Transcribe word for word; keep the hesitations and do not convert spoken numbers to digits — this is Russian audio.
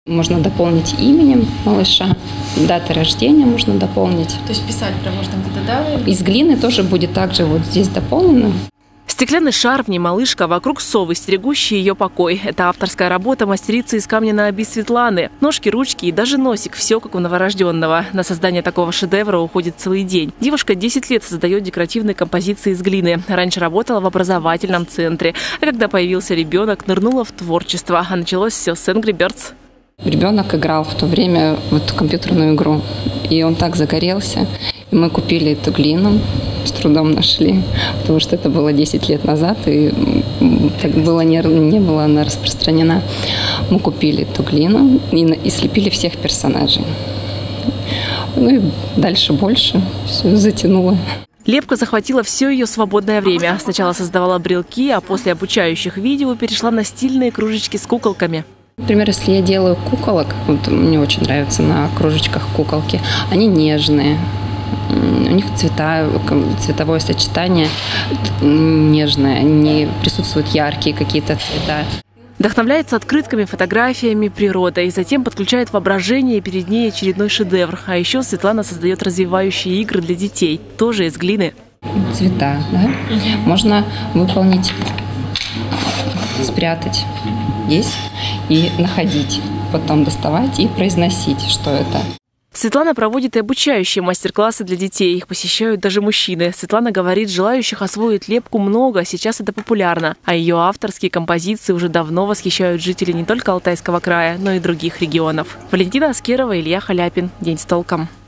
Можно дополнить именем малыша, даты рождения можно дополнить. То есть писать прям можно где-то, да? Из глины тоже будет также вот здесь дополнено. Стеклянный шар, в ней малышка, вокруг совы, стерегущие ее покой. Это авторская работа мастерицы из камня на оби Светланы. Ножки, ручки и даже носик – все как у новорожденного. На создание такого шедевра уходит целый день. Девушка десять лет создает декоративные композиции из глины. Раньше работала в образовательном центре. А когда появился ребенок, нырнула в творчество. А началось все с Angry Birds. Ребенок играл в то время вот компьютерную игру, и он так загорелся. И мы купили эту глину, с трудом нашли, потому что это было десять лет назад, и так было не, не была она распространена. Мы купили эту глину и, и слепили всех персонажей. Ну и дальше больше все затянуло. Лепка захватила все ее свободное время. Сначала создавала брелки, а после обучающих видео перешла на стильные кружечки с куколками. Например, если я делаю куколок, вот мне очень нравятся на кружечках куколки, они нежные, у них цвета, цветовое сочетание нежное, не присутствуют яркие какие-то цвета. Вдохновляется открытками, фотографиями, природой. Затем подключает воображение, и перед ней очередной шедевр. А еще Светлана создает развивающие игры для детей, тоже из глины. Цвета, да? Можно выполнить, спрятать здесь и находить, потом доставать и произносить, что это. Светлана проводит и обучающие мастер-классы для детей. Их посещают даже мужчины. Светлана говорит, желающих освоить лепку много, сейчас это популярно. А ее авторские композиции уже давно восхищают жителей не только Алтайского края, но и других регионов. Валентина Аскерова, Илья Халяпин. День с толком.